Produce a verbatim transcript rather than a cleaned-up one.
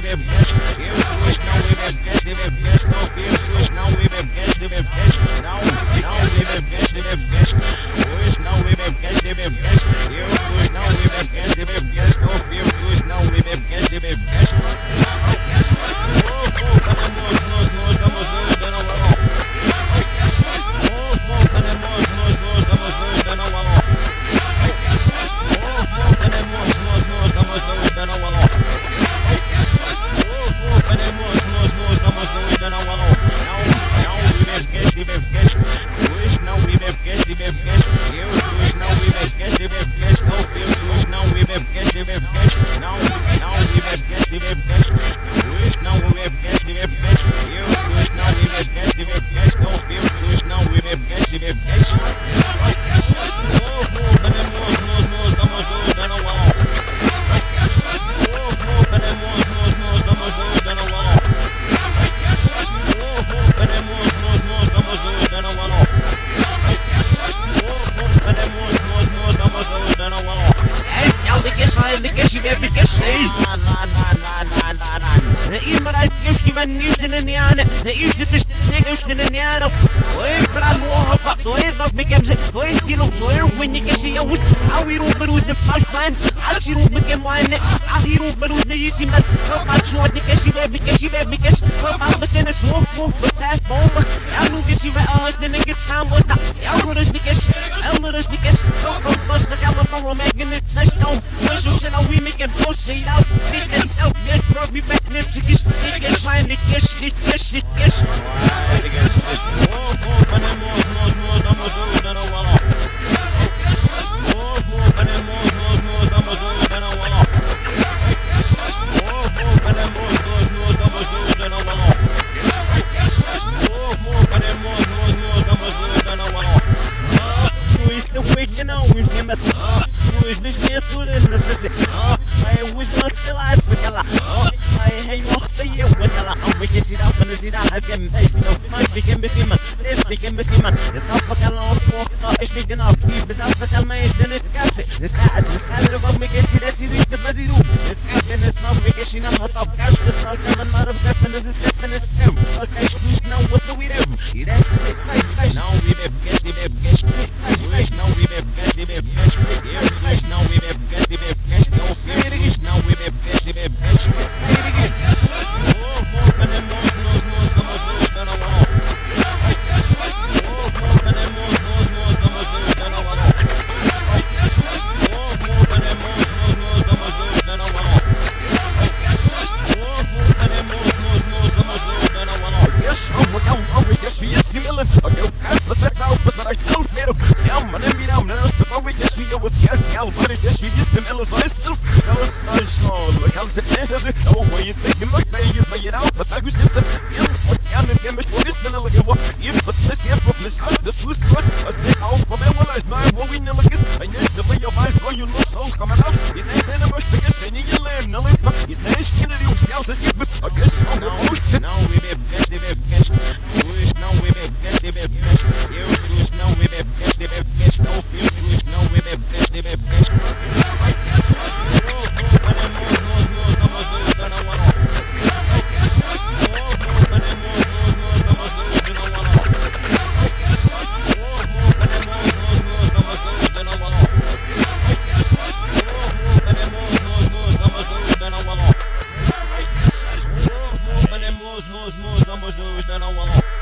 bebês, eu suas não e bebês, de bebês, não eu suas não e bebês, de bebês, não, não e bebês, de bebês, suas não e bebês, de bebês, eu suas não e bebês, de bebês, não eu suas não e bebês, de bebês. Mos, mos, mos, mos, mos, mos, mos, mos, mos, mos, mos, mos, mos, mos, mos,